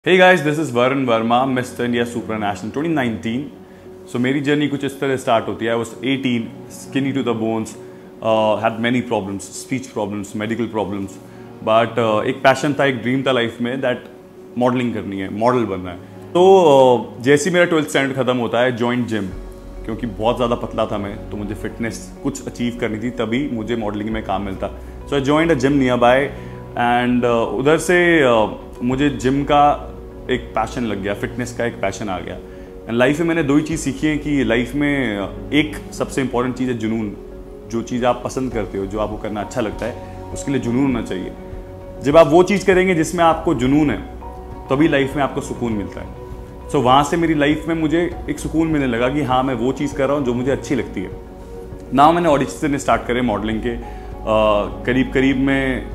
Hey guys, this is Varun Verma, Mr. India Supranational 2019. So मेरी journey कुछ इस तरह स्टार्ट होती है. I was 18, skinny to the bones, had many problems, speech problems, medical problems. But एक passion था, एक ड्रीम था लाइफ में that मॉडलिंग करनी है, मॉडल बनना है. तो जैसे ही मेरा 12th स्टैंडर्ड खत्म होता है, जॉइंट जिम, क्योंकि बहुत ज़्यादा पतला था मैं, तो मुझे फिटनेस कुछ अचीव करनी थी, तभी मुझे मॉडलिंग में काम मिलता. So I joined a gym nearby and उधर से मुझे जिम का एक पैशन लग गया, फिटनेस का एक पैशन आ गया. एंड लाइफ में मैंने दो ही चीज़ सीखी है कि लाइफ में एक सबसे इंपॉर्टेंट चीज़ है जुनून. जो चीज़ आप पसंद करते हो, जो आपको करना अच्छा लगता है, उसके लिए जुनून होना चाहिए. जब आप वो चीज़ करेंगे जिसमें आपको जुनून है, तभी लाइफ में आपको सुकून मिलता है. सो वहाँ से मेरी लाइफ में मुझे एक सुकून मिलने लगा कि हाँ, मैं वो चीज़ कर रहा हूँ जो मुझे अच्छी लगती है. ना मैंने ऑडिशन स्टार्ट करे मॉडलिंग के. करीब में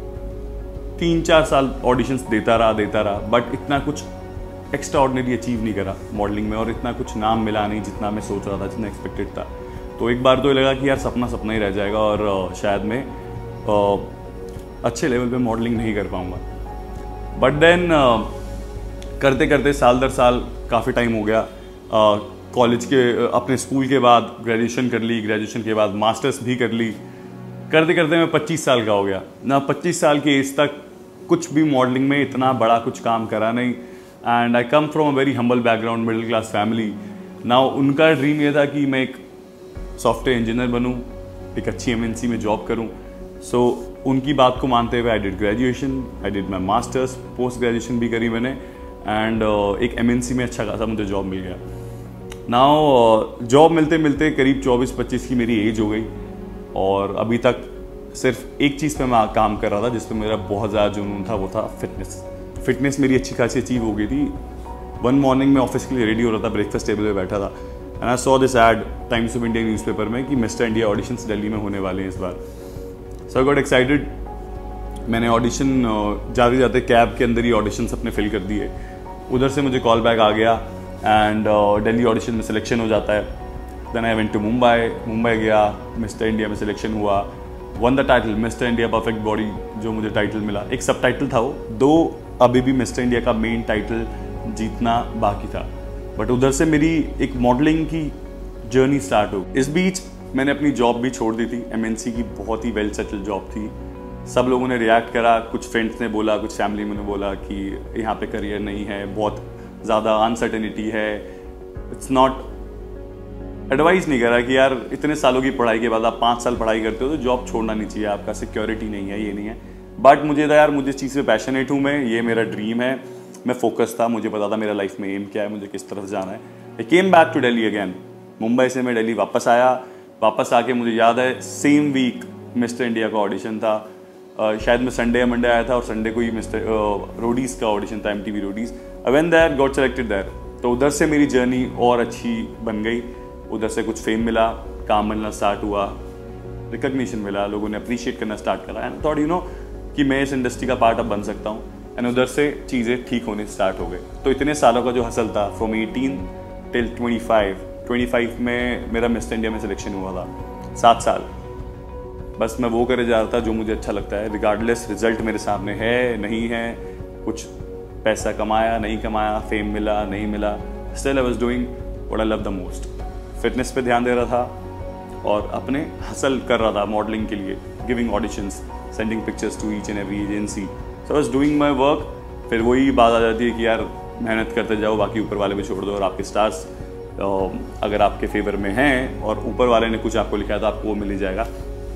3-4 साल ऑडिशंस देता रहा, बट इतना कुछ एक्स्ट्रा ऑर्डिनरी अचीव नहीं करा मॉडलिंग में, और इतना कुछ नाम मिला नहीं जितना मैं सोच रहा था, जितना एक्सपेक्टेड था. तो एक बार तो ये लगा कि यार सपना ही रह जाएगा और शायद मैं अच्छे लेवल पे मॉडलिंग नहीं कर पाऊँगा. बट देन करते करते साल दर साल काफ़ी टाइम हो गया. कॉलेज के अपने स्कूल के बाद ग्रेजुएशन कर ली, ग्रेजुएशन के बाद मास्टर्स भी कर ली. करते करते मैं 25 साल का हो गया ना. 25 साल की एज तक कुछ भी मॉडलिंग में इतना बड़ा कुछ काम करा नहीं. And I come from a very humble background, middle class family. No उनका ड्रीम ये था कि मैं एक सॉफ्टवेयर इंजीनियर बनूं, एक अच्छी एमएनसी में जॉब करूं. सो उनकी बात को मानते हुए I did graduation, I did my masters, post graduation भी करी मैंने. एंड एक एमएनसी में अच्छा खासा मुझे जॉब मिल गया. नाउ जॉब मिलते मिलते करीब 24-25 की मेरी एज हो गई, और अभी तक सिर्फ एक चीज़ पे मैं काम कर रहा था जिस पे मेरा बहुत ज़्यादा जुनून था, वो था फिटनेस मेरी अच्छी खासी अचीव हो गई थी. वन मॉर्निंग में ऑफिस के लिए रेडी हो रहा था, ब्रेकफास्ट टेबल पे बैठा था, and I saw this ad Times of India newspaper में कि मिस्टर इंडिया ऑडिशंस दिल्ली में होने वाले हैं इस बार. So I got excited. मैंने ऑडिशन जाते जाते कैब के अंदर ही ऑडिशंस अपने फिल कर दिए. उधर से मुझे कॉल बैक आ गया एंड दिल्ली ऑडिशन में सिलेक्शन हो जाता है. Then I went to Mumbai गया, मिस्टर इंडिया में सिलेक्शन हुआ, won the title mister India perfect body, जो मुझे टाइटल मिला. एक सब टाइटल था वो, दो अभी भी मिस्टर इंडिया का मेन टाइटल जीतना बाकी था. बट उधर से मेरी एक मॉडलिंग की जर्नी स्टार्ट हो. इस बीच मैंने अपनी जॉब भी छोड़ दी थी. एमएनसी की बहुत ही वेल सेटल जॉब थी. सब लोगों ने रिएक्ट करा, कुछ फ्रेंड्स ने बोला, कुछ फैमिली में ने बोला कि यहाँ पे करियर नहीं है, बहुत ज़्यादा अनसर्टेनिटी है. इट्स नॉट एडवाइस नहीं करा कि यार इतने सालों की पढ़ाई के बाद आप 5 साल पढ़ाई करते हो तो जॉब छोड़ना नहीं चाहिए, आपका सिक्योरिटी नहीं है, ये नहीं है. बट मुझे था यार, मुझे इस चीज़ पे पैशनेट हूँ मैं, ये मेरा ड्रीम है, मैं फोकस था, मुझे पता था मेरा लाइफ में एम क्या है, मुझे किस तरफ जाना है. I came back to Delhi again. Mumbai से मैं दिल्ली वापस आया. वापस आके मुझे याद है सेम वीक मिस्टर इंडिया का ऑडिशन था. शायद मैं संडे या मंडे आया था, और संडे को ही मिस्टर रोडीज़ का ऑडिशन था, MTV Roadies. I went there, got selected there. तो उधर से मेरी जर्नी और अच्छी बन गई. उधर से कुछ फेम मिला, काम मिलना स्टार्ट हुआ, रिकग्निशन मिला, लोगों ने अप्रिशिएट करना स्टार्ट करा. एंड थॉट कि मैं इस इंडस्ट्री का पार्ट अब बन सकता हूँ. एंड उधर से चीज़ें ठीक होने स्टार्ट हो गई. तो इतने सालों का जो हसल था, फ्रॉम 18 टिल 25 में मेरा मिस्टर इंडिया में सिलेक्शन हुआ था. 7 साल बस मैं वो करे जा रहा था जो मुझे अच्छा लगता है, रिगार्डलेस रिजल्ट मेरे सामने है नहीं है, कुछ पैसा कमाया नहीं कमाया, फेम मिला नहीं मिला, still I was doing what I love the most. Fitness पे ध्यान दे रहा था और अपने हसल कर रहा था मॉडलिंग के लिए, giving auditions, sending pictures to each and every agency. So I was doing my work. फिर वही बात आ जाती है कि यार मेहनत करते जाओ, बाकी ऊपर वाले पे छोड़ दो, और आपके स्टार्स अगर आपके फेवर में हैं और ऊपर वाले ने कुछ आपको लिखा है तो आपको वो मिल ही जाएगा.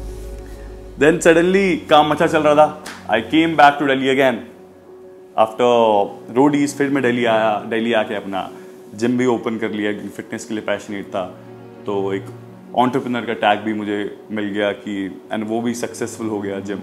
देन सडनली काम अच्छा चल रहा था. I came back to Delhi again after Roadies. फिर मैं दिल्ली आया. दिल्ली आके अपना जिम भी ओपन कर लिया क्योंकि फिटनेस के लिए पैशनेट था. तो एक एंटरप्रेन्योर का टैग भी मुझे मिल गया कि, एंड वो भी सक्सेसफुल हो गया gym.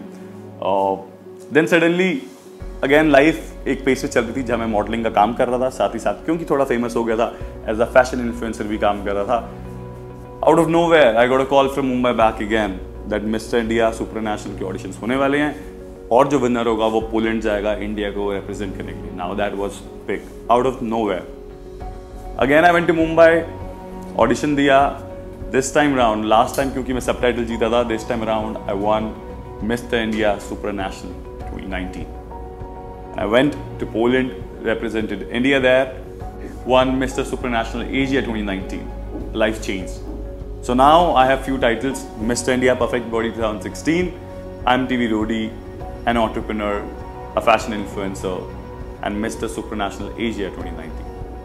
Then suddenly again life एक पेस पे चल रही थी जहाँ मैं मॉडलिंग का काम कर रहा था, साथ ही साथ क्योंकि थोड़ा फेमस हो गया था, एज अ फैशन इन्फ्लुएंसर भी काम कर रहा था. Out of nowhere I got a call from Mumbai back again that mister India supranational के ऑडिशंस होने वाले हैं, और जो विनर होगा वो पोलैंड जाएगा इंडिया को रिप्रेजेंट करने के लिए. Now that was big, out of nowhere. Again I went to Mumbai, audition दिया. This time round, last time क्योंकि मैं सब टाइटल जीता था, this time around I won mister India supranational 2019. I went to Poland, represented India there, won Mr. Supranational Asia 2019, life changed. So now I have few titles: Mr. India Perfect Body 2016, IMTV Roadie, an entrepreneur, a fashion influencer, and Mr. Supranational Asia 2019.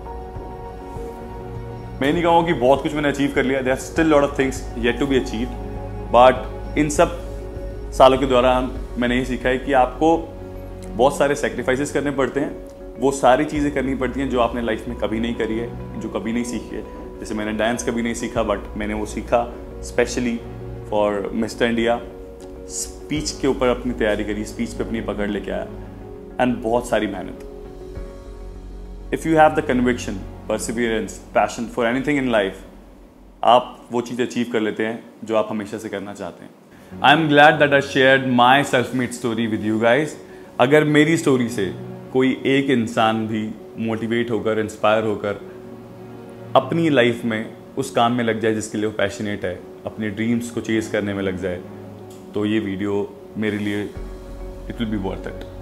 मैं नहीं कहूँगा कि बहुत कुछ मैंने achieve कर लिया, there are still lot of things yet to be achieved, but इन सब सालों के दौरान मैंने ये सीखा है कि आपको बहुत सारे सेक्रीफाइसेस करने पड़ते हैं, वो सारी चीज़ें करनी पड़ती हैं जो आपने लाइफ में कभी नहीं करी है, जो कभी नहीं सीखी है। जैसे मैंने डांस कभी नहीं सीखा, बट मैंने वो सीखा specially for mister India. Speech के ऊपर अपनी तैयारी करी, स्पीच पे अपनी पकड़ लेके आया, एंड बहुत सारी मेहनत। If you have the conviction, perseverance, passion for anything in life, आप वो चीज़ अचीव कर लेते हैं जो आप हमेशा से करना चाहते हैं। I am glad that I shared my self made story with you guys. अगर मेरी स्टोरी से कोई एक इंसान भी मोटिवेट होकर, इंस्पायर होकर अपनी लाइफ में उस काम में लग जाए जिसके लिए वो पैशनेट है, अपने ड्रीम्स को चेज करने में लग जाए, तो ये वीडियो मेरे लिए it will be worth it.